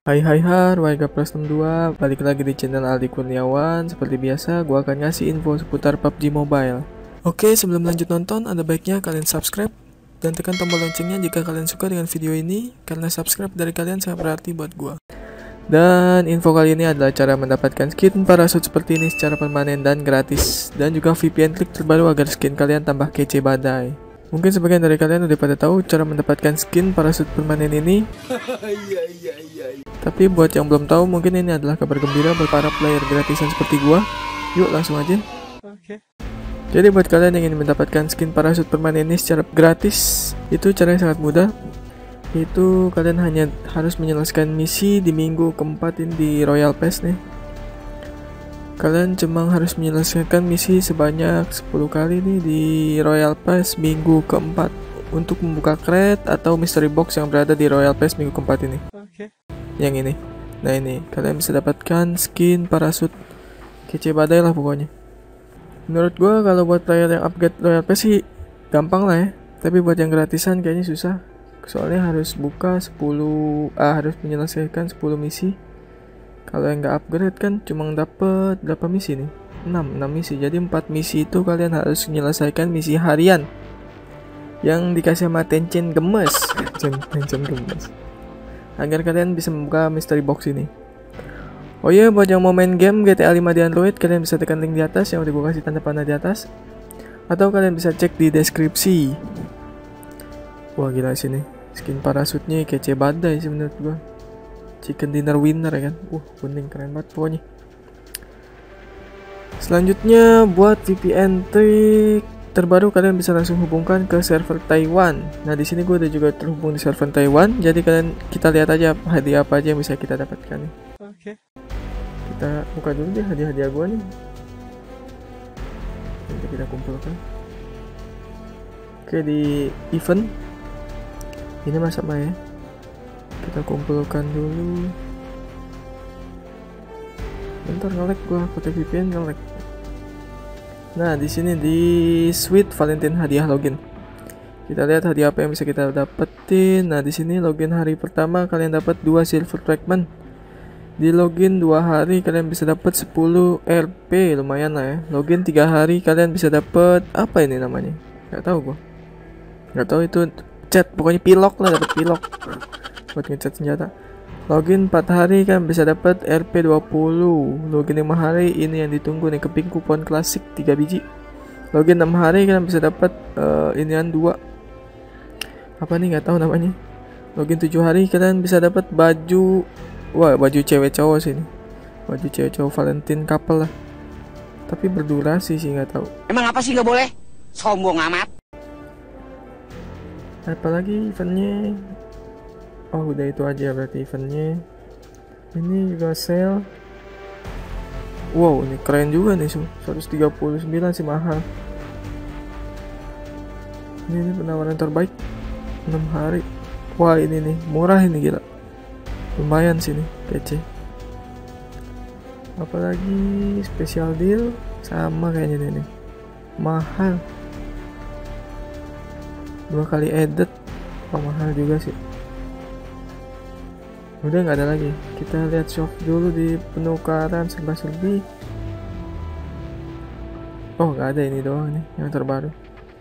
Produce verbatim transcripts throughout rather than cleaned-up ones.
Hai hai hai, warga Plus enam dua, balik lagi di channel Aldi Kurniawan. Seperti biasa, gua akan ngasih info seputar P U B G Mobile. Oke, sebelum lanjut nonton, ada baiknya kalian subscribe dan tekan tombol loncengnya jika kalian suka dengan video ini, karena subscribe dari kalian sangat berarti buat gua. Dan info kali ini adalah cara mendapatkan skin parasut seperti ini secara permanen dan gratis, dan juga V P N trik terbaru agar skin kalian tambah kece badai. Mungkin sebagian dari kalian udah pada tahu cara mendapatkan skin parasut permanen ini. Tapi buat yang belum tahu, mungkin ini adalah kabar gembira buat para player gratisan seperti gua. Yuk langsung aja. Oke. Jadi buat kalian yang ingin mendapatkan skin parasut permanen ini secara gratis, itu caranya sangat mudah. Itu kalian hanya harus menyelesaikan misi di minggu keempat ini di Royal Pass nih. Kalian cuma harus menyelesaikan misi sebanyak sepuluh kali nih di Royal Pass minggu keempat untuk membuka crate atau mystery box yang berada di Royal Pass minggu keempat ini. Oke. Yang ini. Nah ini, kalian bisa dapatkan skin parasut kece badai lah pokoknya. Menurut gua kalau buat player yang upgrade Royal Pass sih gampang lah ya. Tapi buat yang gratisan kayaknya susah. Soalnya harus buka sepuluh, ah harus menyelesaikan sepuluh misi. Kalau yang nggak upgrade kan cuma dapet berapa misi nih? enam, enam misi. Jadi empat misi itu kalian harus menyelesaikan misi harian yang dikasih sama Tencent gemes. Tencent gemes. Agar kalian bisa membuka mystery box ini. Oh iya, buat yang mau main game G T A lima di Android, kalian bisa tekan link di atas yang udah gue kasih tanda panah di atas. Atau kalian bisa cek di deskripsi. Wah gila sini. Skin parasutnya kece badai sih menurut gue. Chicken dinner winner ya kan. Uh kuning keren banget pokoknya. Selanjutnya buat V P N trik terbaru, kalian bisa langsung hubungkan ke server Taiwan. Nah di sini gue udah juga terhubung di server Taiwan. Jadi kalian kita lihat aja hadiah apa aja yang bisa kita dapatkan nih. Oke. Kita buka dulu deh hadiah-hadiah gue nih. Nanti kita kumpulkan. Oke, di event ini masa ya. Kita kumpulkan dulu. Bentar nge-lag gua, pakai V P N nge-lag. Nah, di sini di Sweet Valentine hadiah login. Kita lihat hadiah apa yang bisa kita dapetin. Nah, di sini login hari pertama kalian dapat dua silver fragment. Di login dua hari kalian bisa dapat sepuluh R P, lumayan lah ya. Login tiga hari kalian bisa dapat apa ini namanya? Gak tahu gua. Gak tahu itu chat, pokoknya pilok lah, dapat pilok. Buat ngecat senjata. Login empat hari kan bisa dapat R P dua puluh. Login lima hari ini yang ditunggu nih, keping kupon klasik tiga biji. Login enam hari kan bisa dapat uh, inian dua. Apa nih nggak tahu namanya. Login tujuh hari kalian bisa dapat baju. Wah, baju cewek cowok sih ini. Baju cewek cowok Valentine couple lah. Tapi berdurasi sih nggak tahu. Emang apa sih nggak boleh? Sombong amat. Apalagi eventnya. Oh udah itu aja berarti eventnya. Ini juga sale. Wow ini keren juga nih, seratus tiga puluh sembilan sih mahal. Ini, ini penawaran terbaik enam hari. Wah ini nih murah ini, gila. Lumayan sih nih, kece. Apalagi special deal sama kayaknya nih, nih. Mahal. Dua kali edit. Oh, mahal juga sih. Udah nggak ada lagi. Kita lihat shop dulu di penukaran serba-serbi. Oh nggak ada, ini doang nih yang terbaru.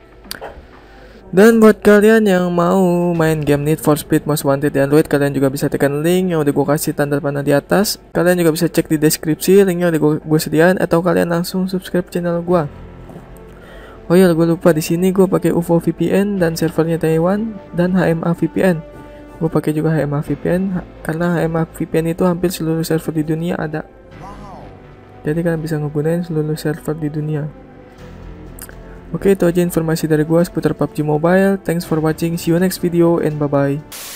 Dan buat kalian yang mau main game Need for Speed Most Wanted di Android, kalian juga bisa tekan link yang udah gue kasih tanda panah di atas. Kalian juga bisa cek di deskripsi, linknya udah gue sediain, atau kalian langsung subscribe channel gue. Oh iya, gue lupa, di sini gue pakai U F O V P N dan servernya Taiwan dan H M A V P N. Gue pakai juga H M A V P N karena H M A V P N itu hampir seluruh server di dunia ada. Jadi kalian bisa ngegunain seluruh server di dunia. Oke, itu aja informasi dari gue seputar P U B G Mobile. Thanks for watching. See you next video and bye bye.